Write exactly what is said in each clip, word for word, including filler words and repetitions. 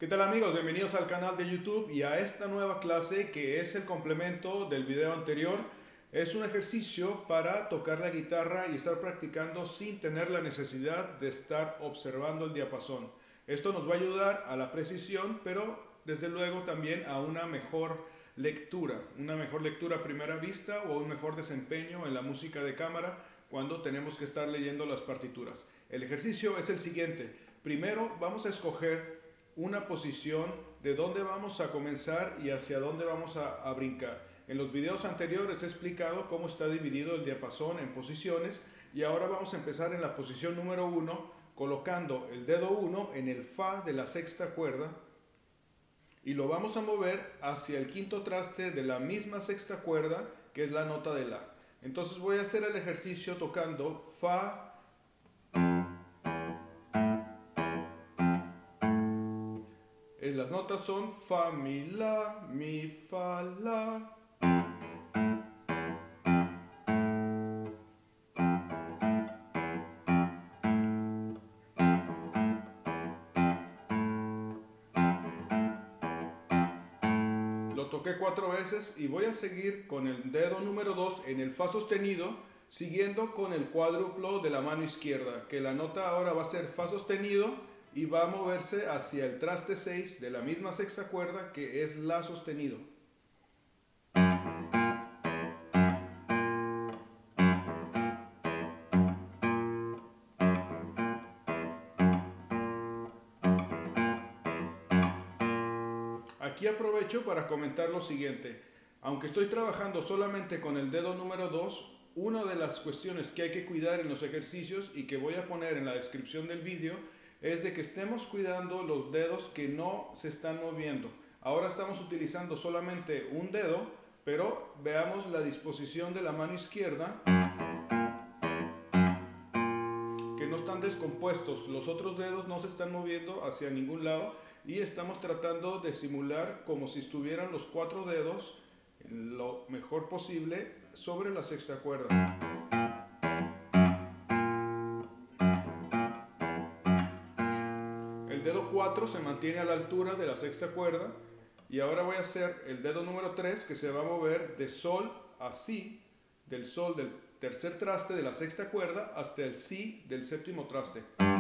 ¿Qué tal amigos? Bienvenidos al canal de YouTube y a esta nueva clase que es el complemento del video anterior. Es un ejercicio para tocar la guitarra y estar practicando sin tener la necesidad de estar observando el diapasón. Esto nos va a ayudar a la precisión, pero desde luego también a una mejor lectura, una mejor lectura a primera vista o un mejor desempeño en la música de cámara cuando tenemos que estar leyendo las partituras. El ejercicio es el siguiente. Primero vamos a escoger una posición de dónde vamos a comenzar y hacia dónde vamos a, a brincar. En los videos anteriores he explicado cómo está dividido el diapasón en posiciones y ahora vamos a empezar en la posición número uno colocando el dedo uno en el fa de la sexta cuerda y lo vamos a mover hacia el quinto traste de la misma sexta cuerda, que es la nota de la. Entonces voy a hacer el ejercicio tocando fa. Las notas son fa, mi, la, mi, fa, la. Lo toqué cuatro veces y voy a seguir con el dedo número dos en el fa sostenido, siguiendo con el cuádruplo de la mano izquierda, que la nota ahora va a ser fa sostenido y va a moverse hacia el traste seis de la misma sexta cuerda, que es la sostenido. Aquí aprovecho para comentar lo siguiente. Aunque estoy trabajando solamente con el dedo número dos, una de las cuestiones que hay que cuidar en los ejercicios y que voy a poner en la descripción del vídeo es de que estemos cuidando los dedos que no se están moviendo. Ahora estamos utilizando solamente un dedo, pero veamos la disposición de la mano izquierda, que no están descompuestos. Los otros dedos no se están moviendo hacia ningún lado y estamos tratando de simular como si estuvieran los cuatro dedos lo mejor posible sobre la sexta cuerda. El dedo cuatro se mantiene a la altura de la sexta cuerda y ahora voy a hacer el dedo número tres, que se va a mover de sol a si, del sol del tercer traste de la sexta cuerda hasta el si del séptimo traste.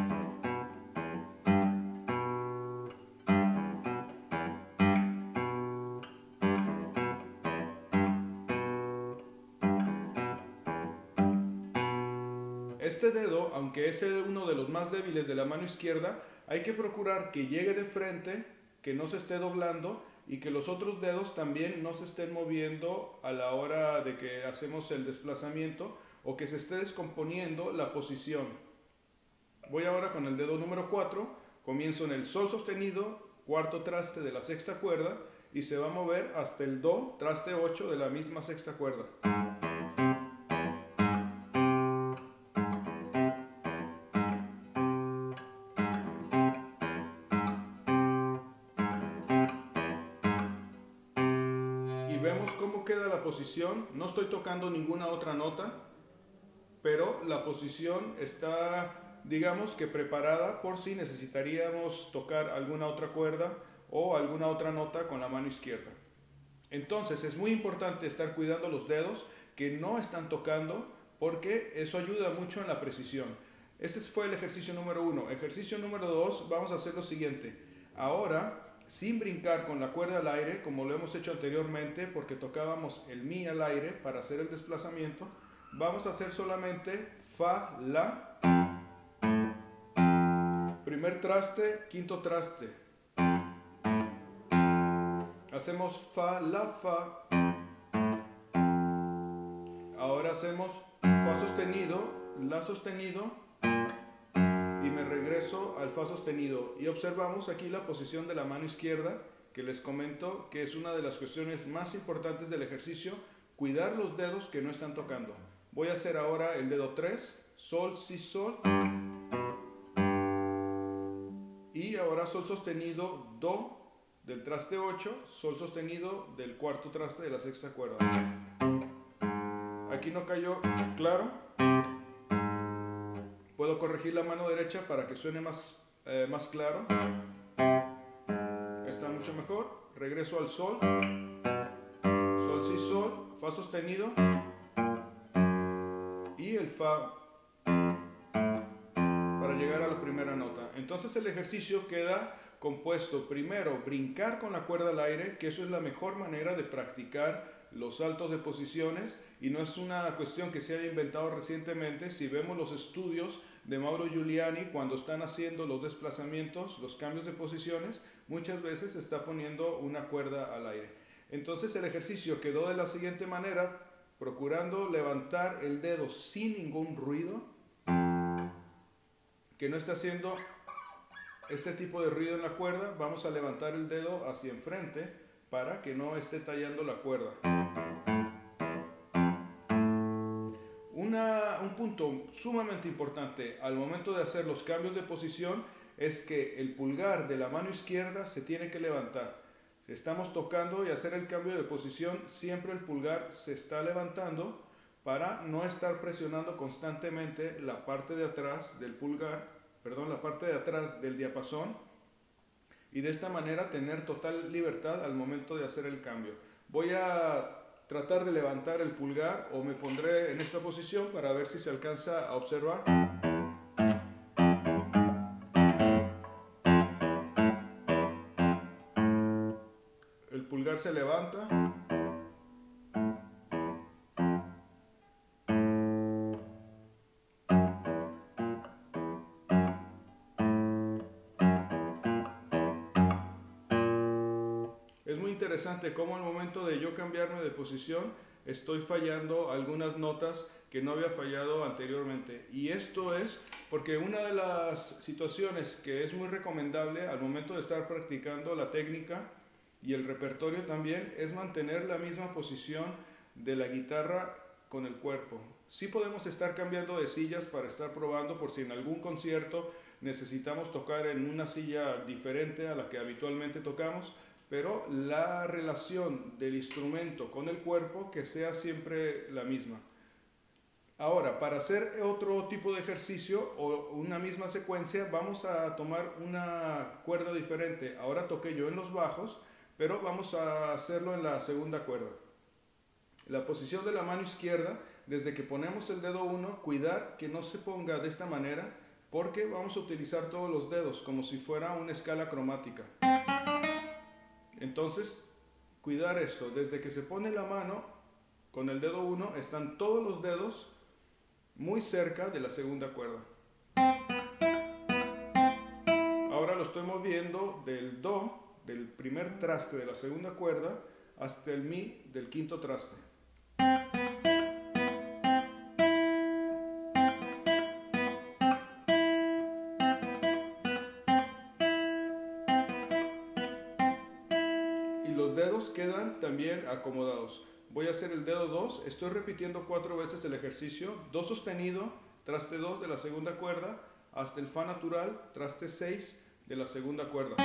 Este dedo, aunque es uno de los más débiles de la mano izquierda, hay que procurar que llegue de frente, que no se esté doblando y que los otros dedos también no se estén moviendo a la hora de que hacemos el desplazamiento o que se esté descomponiendo la posición. Voy ahora con el dedo número cuatro, comienzo en el sol sostenido, cuarto traste de la sexta cuerda y se va a mover hasta el do, traste ocho de la misma sexta cuerda. Vemos cómo queda la posición. No estoy tocando ninguna otra nota, pero la posición está, digamos que preparada por si necesitaríamos tocar alguna otra cuerda o alguna otra nota con la mano izquierda. Entonces es muy importante estar cuidando los dedos que no están tocando, porque eso ayuda mucho en la precisión. Ese fue el ejercicio número uno. Ejercicio número dos, vamos a hacer lo siguiente. Ahora, sin brincar con la cuerda al aire, como lo hemos hecho anteriormente, porque tocábamos el mi al aire para hacer el desplazamiento, vamos a hacer solamente fa, la, primer traste, quinto traste. Hacemos fa, la, fa. Ahora hacemos fa sostenido, la sostenido, y me regreso al fa sostenido y observamos aquí la posición de la mano izquierda, que les comento que es una de las cuestiones más importantes del ejercicio, cuidar los dedos que no están tocando. Voy a hacer ahora el dedo tres, sol, si, sol, y ahora sol sostenido, do del traste ocho, sol sostenido del cuarto traste de la sexta cuerda. Aquí no cayó claro. Puedo corregir la mano derecha para que suene más, eh, más claro. está mucho mejor. Regreso al sol, sol si sol, fa sostenido y el fa para llegar a la primera nota. Entonces el ejercicio queda compuesto primero brincar con la cuerda al aire, que eso es la mejor manera de practicar los saltos de posiciones y no es una cuestión que se haya inventado recientemente. Si vemos los estudios de Mauro Giuliani cuando están haciendo los desplazamientos, los cambios de posiciones, muchas veces se está poniendo una cuerda al aire. Entonces el ejercicio quedó de la siguiente manera, procurando levantar el dedo sin ningún ruido, que no esté haciendo este tipo de ruido en la cuerda. Vamos a levantar el dedo hacia enfrente para que no esté tallando la cuerda. Una, un punto sumamente importante al momento de hacer los cambios de posición es que el pulgar de la mano izquierda se tiene que levantar. Si estamos tocando y hacer el cambio de posición, siempre el pulgar se está levantando para no estar presionando constantemente la parte de atrás del pulgar, perdón, la parte de atrás del diapasón, y de esta manera tener total libertad al momento de hacer el cambio. Voy a tratar de levantar el pulgar o me pondré en esta posición para ver si se alcanza a observar. El pulgar se levanta. Es muy interesante cómo al momento de yo cambiarme de posición estoy fallando algunas notas que no había fallado anteriormente. Y esto es porque una de las situaciones que es muy recomendable al momento de estar practicando la técnica y el repertorio también es mantener la misma posición de la guitarra con el cuerpo. Sí podemos estar cambiando de sillas para estar probando por si en algún concierto necesitamos tocar en una silla diferente a la que habitualmente tocamos, pero la relación del instrumento con el cuerpo que sea siempre la misma. Ahora, para hacer otro tipo de ejercicio o una misma secuencia, vamos a tomar una cuerda diferente. Ahora toqué yo en los bajos, pero vamos a hacerlo en la segunda cuerda. La posición de la mano izquierda, desde que ponemos el dedo uno, cuidar que no se ponga de esta manera, porque vamos a utilizar todos los dedos como si fuera una escala cromática. Entonces, cuidar esto, desde que se pone la mano con el dedo uno, están todos los dedos muy cerca de la segunda cuerda. Ahora lo estoy moviendo del do, del primer traste de la segunda cuerda, hasta el mi del quinto traste. Y los dedos quedan también acomodados. Voy a hacer el dedo dos, estoy repitiendo cuatro veces el ejercicio, do sostenido, traste dos de la segunda cuerda, hasta el fa natural, traste seis de la segunda cuerda.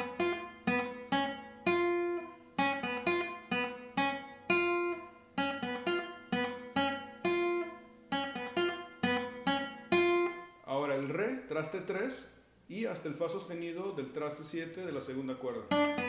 Ahora el re, traste tres y hasta el fa sostenido del traste siete de la segunda cuerda.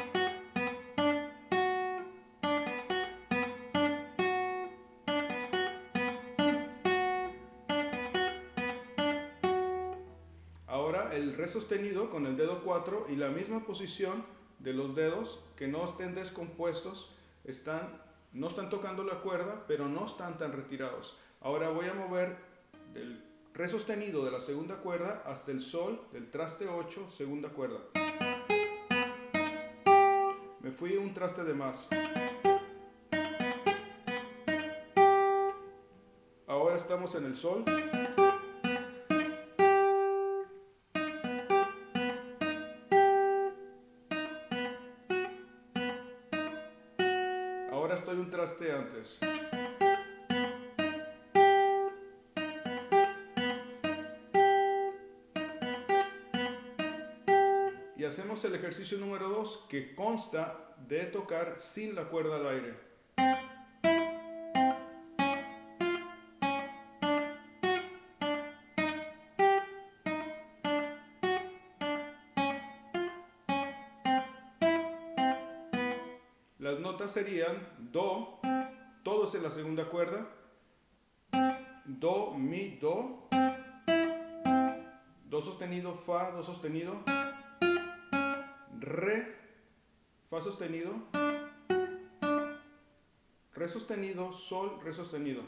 Ahora el re sostenido con el dedo cuatro y la misma posición de los dedos que no estén descompuestos, están, no están tocando la cuerda, pero no están tan retirados. Ahora voy a mover del re sostenido de la segunda cuerda hasta el sol del traste ocho, segunda cuerda. Me fui un traste de más. Ahora estamos en el sol. Ahora estoy un traste antes. Y hacemos el ejercicio número dos, que consta de tocar sin la cuerda al aire. las notas serían do, todos en la segunda cuerda, do, mi, do, do sostenido, fa, do sostenido, re, fa sostenido, re sostenido, sol, re sostenido.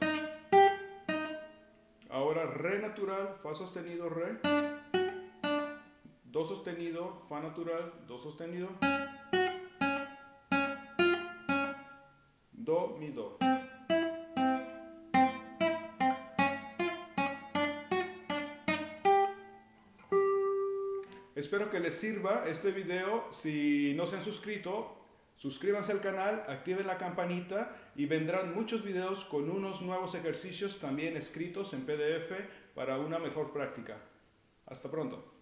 Ahora re natural, fa sostenido, re, do sostenido, fa natural, do sostenido, do, mi, do. Espero que les sirva este video. Si no se han suscrito, suscríbanse al canal, activen la campanita y vendrán muchos videos con unos nuevos ejercicios también escritos en P D F para una mejor práctica. Hasta pronto.